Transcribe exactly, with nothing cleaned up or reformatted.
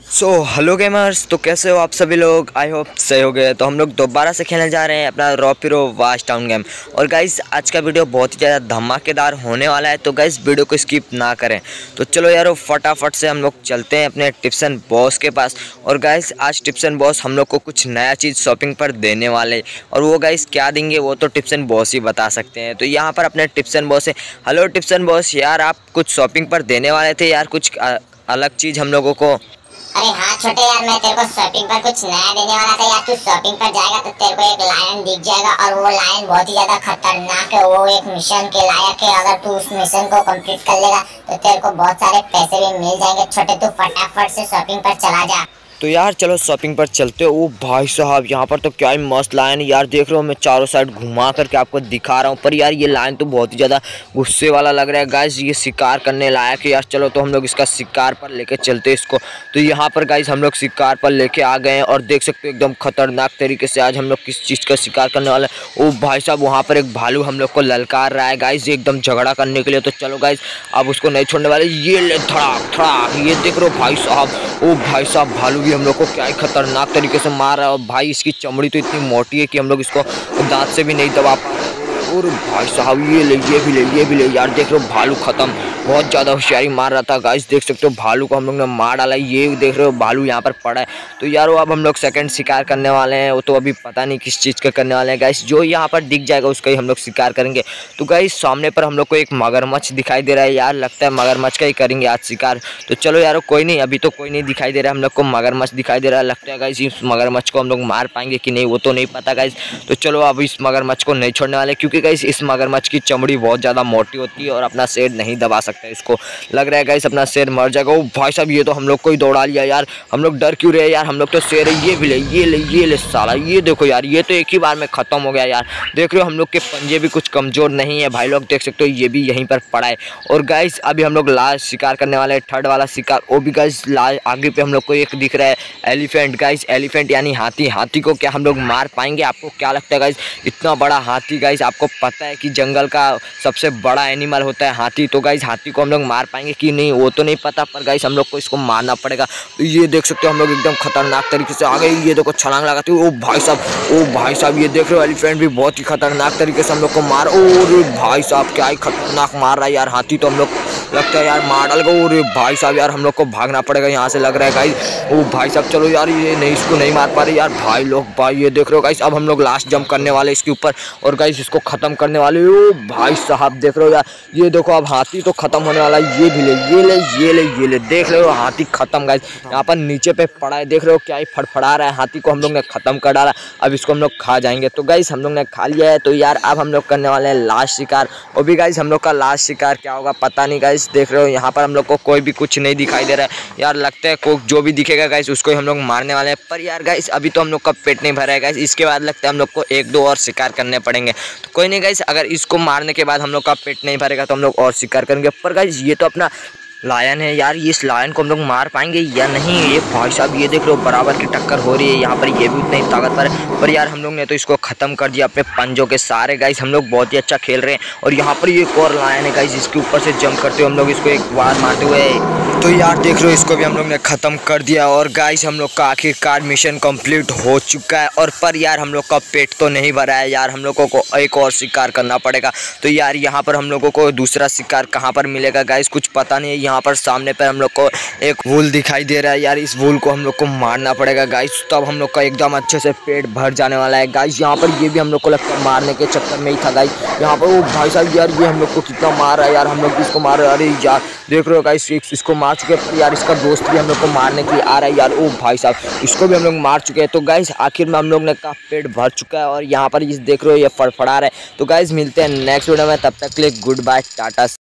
So hello gamers, तो कैसे हो आप सभी लोग। आई होप सही हो गए। तो हम लोग दोबारा से खेलने जा रहे हैं अपना रॉ पिरो वाच टाउन गेम। और गाइस आज का वीडियो बहुत ही ज़्यादा धमाकेदार होने वाला है, तो गाइस वीडियो को स्किप ना करें। तो चलो यारो फटाफट से हम लोग चलते हैं अपने टिप्सन बॉस के पास। और गाइस आज टिप्सन बॉस हम लोग को कुछ नया चीज़ शॉपिंग पर देने वाले, और वो गाइस क्या देंगे वो तो टिप्सन बॉस ही बता सकते हैं। तो यहाँ पर अपने टिप्सन बॉस है। हेलो टिप्सन बॉस, यार आप कुछ शॉपिंग पर देने वाले थे यार, कुछ अलग चीज़ हम लोगों को। अरे हाँ छोटे यार, मैं तेरे को शॉपिंग पर कुछ नया देने वाला था यार। तू शॉपिंग पर जाएगा तो तेरे को एक लायन दिख जाएगा, और वो लायन बहुत ही ज्यादा खतरनाक है। वो एक मिशन के लायक है। अगर तू उस मिशन को कंप्लीट कर लेगा तो तेरे को बहुत सारे पैसे भी मिल जाएंगे। छोटे तू फटाफट से शॉपिंग पर चला जा। तो यार चलो शॉपिंग पर चलते हो। ओ भाई साहब, यहाँ पर तो क्या ही मस्त लाइन यार, देख रहे हो मैं चारों साइड घुमा करके आपको दिखा रहा हूँ। पर यार ये लाइन तो बहुत ही ज़्यादा गुस्से वाला लग रहा है गाइस, ये शिकार करने लायक है यार। चलो तो हम लोग इसका शिकार पर लेके चलते हैं इसको। तो यहाँ पर गाइस हम लोग शिकार पर लेके आ गए हैं, और देख सकते हो एकदम खतरनाक तरीके से आज हम लोग किस चीज़ का शिकार करने वाले हैं। ओ भाई साहब, वहाँ पर एक भालू हम लोग को ललकार रहा है गाइस, एकदम झगड़ा करने के लिए। तो चलो गाइस अब उसको नहीं छोड़ने वाले। ये ले धड़ाक धड़ाक, ये देख रहे हो भाई साहब। ओ भाई साहब, भालू भी हम लोग को क्या ही खतरनाक तरीके से मार रहा है। और भाई इसकी चमड़ी तो इतनी मोटी है कि हम लोग इसको दांत से भी नहीं दबा पा रहे। और भाई साहब ये ले ये भी ले ये भी ले यार, देख रहे हो भालू खत्म। बहुत ज़्यादा होशियारी मार रहा था गाइस, देख सकते हो भालू को हम लोग ने मार डाला। ये देख रहे हो भालू यहाँ पर पड़ा है। तो यार वो अब हम लोग सेकंड शिकार करने वाले हैं। वो तो अभी पता नहीं किस चीज़ का करने वाले हैं गाइस, जो यहाँ पर दिख जाएगा उसका ही हम लोग शिकार करेंगे। तो गाइस सामने पर हम लोग को एक मगरमच्छ दिखाई दे रहा है यार, लगता है मगरमच्छ का ही करेंगे आज शिकार। तो चलो यार कोई नहीं, अभी तो कोई नहीं दिखाई दे रहा है हम लोग को, मगरमच्छ दिखाई दे रहा है। लगता है गाइस इस मगरमच्छ को हम लोग मार पाएंगे कि नहीं वो तो नहीं पता गाइस। तो चलो अब इस मगरमच्छ को नहीं छोड़ने वाले, क्योंकि गाइस इस मगरमच्छ की चमड़ी बहुत ज़्यादा मोटी होती है और अपना शेर नहीं दबा सकता। इसको लग रहा है गाइस अपना शेर मर जाएगा। ओ भाई साहब, ये तो हम लोग को ही दौड़ा लिया यार। हम लोग डर क्यों रहे यार, हम लोग तो शेर है। ये भी ले ये ले ये ले साला, ये देखो यार, ये तो एक ही बार में खत्म हो गया यार। देख रहे हो हम लोग के पंजे भी कुछ कमजोर नहीं है भाई लोग, देख सकते हो ये भी यहीं पर पड़ा है। और गाइस अभी हम लोग लास्ट शिकार करने वाले हैं, थर्ड वाला शिकार। वो भी गाइस लास्ट आगे पे हम लोग को एक दिख रहा है एलिफेंट गाइस, एलिफेंट यानी हाथी। हाथी को क्या हम लोग मार पाएंगे, आपको क्या लगता है गाइस? इतना बड़ा हाथी गाइस, आपको पता है कि जंगल का सबसे बड़ा एनिमल होता है हाथी। तो गाइस हाथी को हम लोग मार पाएंगे कि नहीं वो तो नहीं पता, पर गाइस हम लोग को इसको मारना पड़ेगा। तो ये देख सकते हो हम लोग एकदम खतरनाक तरीके से आ गए। ये देखो छलांग लगाते हुए। ओ भाई साहब ओ भाई साहब, ये देख रहे हो एलिफेंट भी बहुत ही खतरनाक तरीके से हम लोग को मार। ओ भाई साहब क्या ही खतरनाक मार रहा है यार हाथी, तो हम लोग लगता है यार मार डाल गए। और भाई साहब यार हम लोग को भागना पड़ेगा यहाँ से लग रहा है गाइस। ओ भाई साहब चलो यार, ये नहीं इसको नहीं मार पा रहे यार भाई लोग। भाई ये देख रहे हो गाइस, अब हम लोग लास्ट जंप करने वाले इसके ऊपर, और गाइस इसको खत्म करने वाले। ओ भाई साहब देख रहे हो यार, ये देखो अब हाथी तो खत्म होने वाला है। ये भी ले ये ले ये ले ये ले, देख रहे हो हाथी खत्म गाइस। यहाँ पर नीचे पे पड़ा है, देख रहे हो क्या ही फड़फड़ा रहा है। हाथी को हम लोग ने खत्म कर डाला, अब इसको हम लोग खा जाएंगे। तो गाइस हम लोग ने खा लिया है। तो यार अब हम लोग करने वाले हैं लास्ट शिकार। और भी गाइस हम लोग का लास्ट शिकार क्या होगा पता नहीं गाइस। देख रहे हो यहाँ पर हम लोग को कोई भी कुछ नहीं दिखाई दे रहा है यार, लगता है को जो भी दिखेगा गाइस उसको ही हम लोग मारने वाले हैं। पर यार गाइस अभी तो हम लोग का पेट नहीं भरा है गाइस, इसके बाद लगता है हम लोग को एक दो और शिकार करने पड़ेंगे। तो कोई नहीं गाइस, अगर इसको मारने के बाद हम लोग का पेट नहीं भरेगा तो हम लोग और शिकार करेंगे। पर गाइस ये तो अपना लायन है यार, ये इस लायन को हम लोग मार पाएंगे या नहीं? ये भाई साहब ये देख लो बराबर की टक्कर हो रही है यहाँ पर, ये भी उतना ही ताकतवर है। पर यार हम लोग ने तो इसको खत्म कर दिया अपने पंजों के सारे गाइस। हम लोग बहुत ही अच्छा खेल रहे हैं। और यहाँ पर ये एक और लायन है गाइस, इसके ऊपर से जंप करते हुए हम लोग इसको एक बार मारते हुए। तो यार देख लो इसको भी हम लोग ने ख़त्म कर दिया। और गाइस हम लोग का आखिरकार मिशन कंप्लीट हो चुका है। और पर यार हम लोग का पेट तो नहीं भरा है यार, हम लोगों को एक और शिकार करना पड़ेगा। तो यार यहाँ पर हम लोगों को दूसरा शिकार कहाँ पर मिलेगा गाइस कुछ पता नहीं है। यहाँ पर सामने पर हम लोग को एक वूल दिखाई दे रहा है यार, इस वूल को हम लोग को मारना पड़ेगा गाइस, तब हम लोग का एकदम अच्छे से पेट भर जाने वाला है गाइस। यहाँ पर ये भी हम लोग को लगता है मारने के चक्कर में ही था गाइस। यहाँ पर वो भाई साहब यार ये हम लोग को कितना मार रहा है यार, हम लोग इसको मार रहे हैं। अरे यार देख रहे हो गाइस इसको मार चुके हैं यार, इसका दोस्त भी हम लोग को मारने के लिए आ रहा है यार। ओ भाई साहब इसको भी हम लोग मार चुके हैं। तो गाइस आखिर में हम लोग ने का पेट भर चुका है। और यहाँ पर इस देख रहे हो ये फड़फड़ा रहा है। तो गाइस मिलते हैं नेक्स्ट वीडियो में, तब तक के लिए गुड बाय टाटा।